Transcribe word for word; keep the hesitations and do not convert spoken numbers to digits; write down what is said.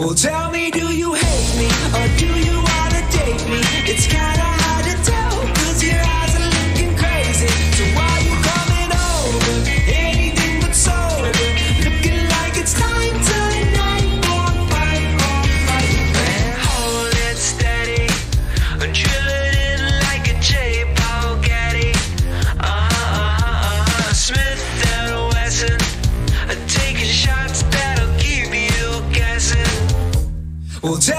Well, tell me, do you hate me or do you wanna date me? It's kinda hard to tell, cause your eyes are looking crazy. So why you coming over? Anything but sober. Looking like it's time tonight. More fight, more fight. Man, hold it steady. Drill it in like a J-Paul Gaddy. Uh-huh, uh-huh. Smith and Wesson. Taking shots that'll keep you guessing. Well,